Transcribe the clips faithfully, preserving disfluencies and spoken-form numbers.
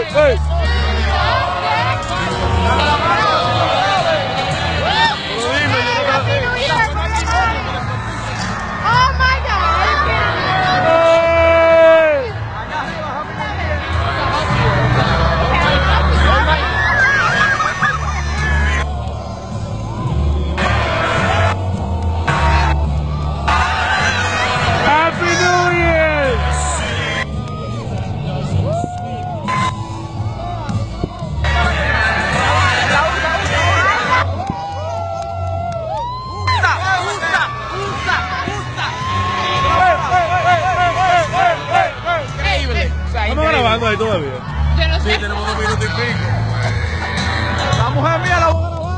hey. ¿Estamos grabando ahí todavía? Yo no sé. Sí, tenemos dos minutos y pico. La mujer mía la voy a grabar,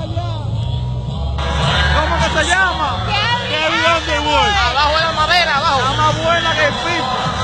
¿cómo que se llama? Kevin Kevin Underwood. Abajo de la madera, abajo. Está más buena que el pipo.